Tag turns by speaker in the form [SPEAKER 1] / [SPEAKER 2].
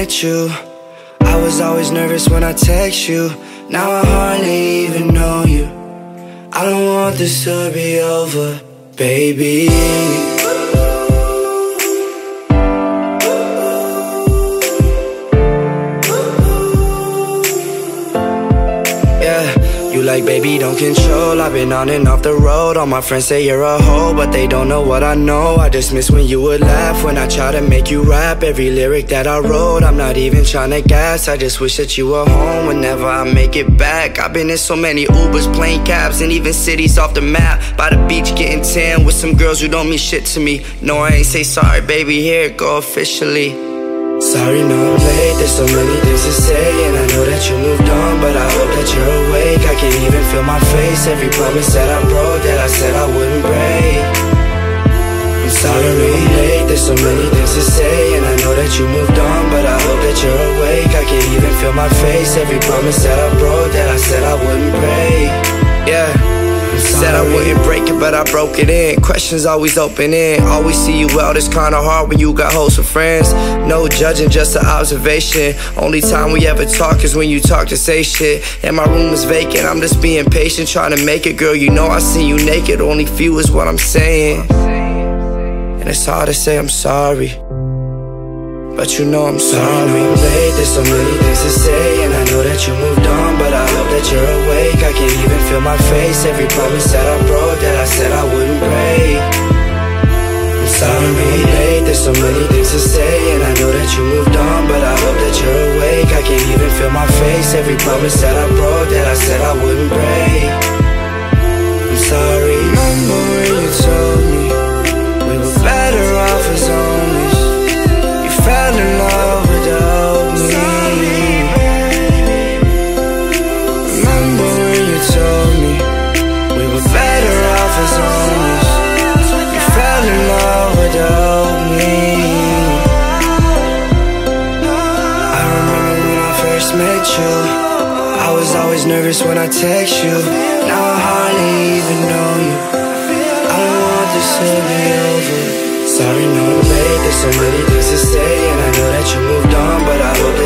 [SPEAKER 1] met you, I was always nervous when I text you. Now I hardly even know you. I don't want this to be over, baby. You like, baby, don't control. I've been on and off the road. All my friends say you're a hoe, but they don't know what I know. I just miss when you would laugh when I try to make you rap every lyric that I wrote. I'm not even trying to gas, I just wish that you were home whenever I make it back. I've been in so many Ubers, plane cabs, and even cities off the map. By the beach getting tan with some girls who don't mean shit to me. No, I ain't say sorry, baby, here it go officially. Sorry, no, I'm late, there's so many things to say. And I know that you moved on, but I hope that you're awake. I can't even feel my face, every promise that I broke, that I said I wouldn't break. I'm sorry, no, I'm late, there's so many things to say. And I know that you moved on, but I hope that you're awake. I can't even feel my face, every promise that I broke, that I said I wouldn't break. Yeah, said I wouldn't break it, but I broke it in. Questions always open-in. Always see you well, it's kinda hard when you got hoes for friends. No judging, just an observation. Only time we ever talk is when you talk to say shit. And my room is vacant, I'm just being patient, trying to make it. Girl, you know I see you naked, only few is what I'm saying. And it's hard to say I'm sorry, but you know I'm sorry. No, I'm late, there's so many things to say. And I know that you moved on, but I hope that you're awake. I can't even feel my face, every promise that I broke, that I said I wouldn't break. I'm sorry, no, I'm late, there's so many things to say. And I know that you moved on, but I hope that you're awake. I can't even feel my face, every promise that I broke, that I said I wouldn't break. I'm sorry. Remember when you told me we were better off as homies? Fell in love without me. Remember when you told me we were better off as homies? You fell in love without me. I remember when I first met you, I was always nervous when I text you. Now I hardly even know you. I don't want this to be over. Sorry, no, I'm late, there's so many things to say. And I know that you moved on, but I hope